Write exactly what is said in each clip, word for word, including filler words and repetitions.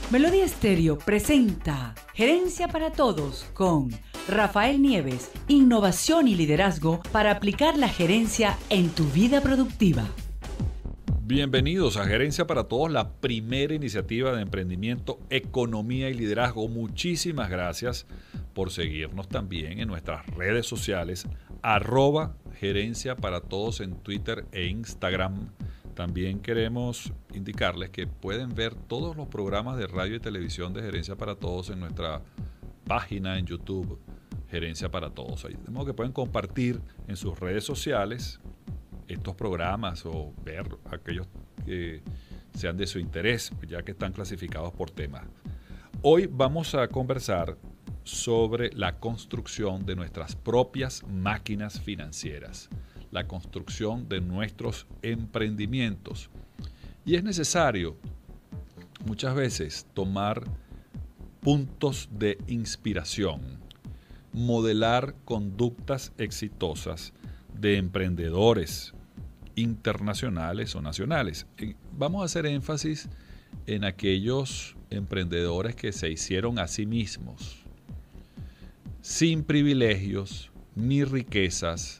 Melodía Estéreo presenta Gerencia para Todos con Rafael Nieves, innovación y liderazgo para aplicar la gerencia en tu vida productiva. Bienvenidos a Gerencia para Todos, la primera iniciativa de emprendimiento, economía y liderazgo. Muchísimas gracias por seguirnos también en nuestras redes sociales, arroba Gerencia para Todos en Twitter e Instagram. También queremos indicarles que pueden ver todos los programas de radio y televisión de Gerencia para Todos en nuestra página en YouTube, Gerencia para Todos. De modo que pueden compartir en sus redes sociales estos programas o ver aquellos que sean de su interés, ya que están clasificados por temas. Hoy vamos a conversar sobre la construcción de nuestras propias máquinas financieras, la construcción de nuestros emprendimientos. Y es necesario muchas veces tomar puntos de inspiración, modelar conductas exitosas de emprendedores internacionales o nacionales. Vamos a hacer énfasis en aquellos emprendedores que se hicieron a sí mismos, sin privilegios ni riquezas,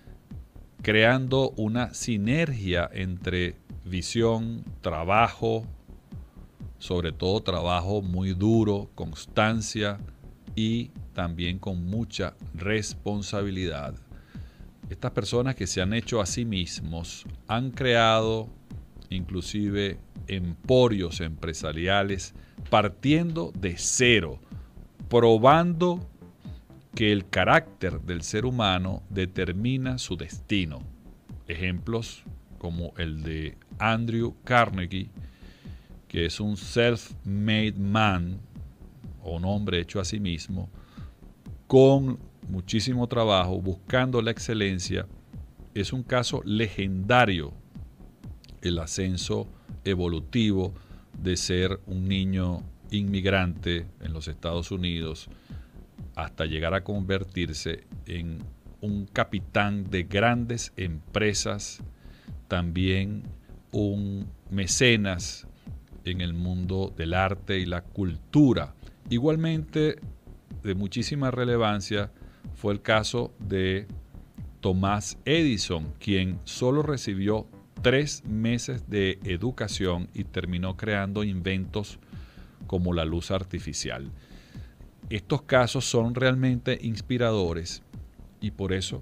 creando una sinergia entre visión, trabajo, sobre todo trabajo muy duro, constancia y también con mucha responsabilidad. Estas personas que se han hecho a sí mismos han creado inclusive emporios empresariales partiendo de cero, probando que el carácter del ser humano determina su destino. Ejemplos como el de Andrew Carnegie, que es un self-made man, o un hombre hecho a sí mismo, con muchísimo trabajo, buscando la excelencia. Es un caso legendario el ascenso evolutivo de ser un niño inmigrante en los Estados Unidos hasta llegar a convertirse en un capitán de grandes empresas, también un mecenas en el mundo del arte y la cultura. Igualmente, de muchísima relevancia fue el caso de Thomas Edison, quien solo recibió tres meses de educación y terminó creando inventos como la luz artificial. Estos casos son realmente inspiradores y por eso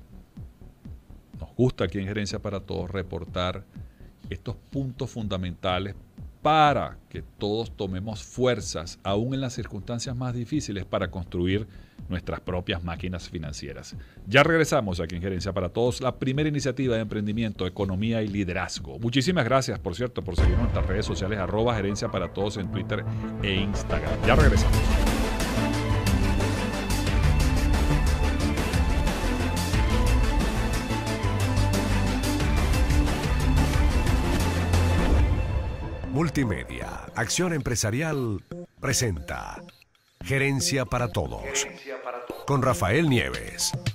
nos gusta aquí en Gerencia para Todos reportar estos puntos fundamentales para que todos tomemos fuerzas, aún en las circunstancias más difíciles, para construir nuestras propias máquinas financieras. Ya regresamos aquí en Gerencia para Todos, la primera iniciativa de emprendimiento, economía y liderazgo. Muchísimas gracias, por cierto, por seguirnos en nuestras redes sociales, arroba Gerencia para Todos en Twitter e Instagram. Ya regresamos. Multimedia, Acción Empresarial, presenta Gerencia para Todos, con Rafael Nieves.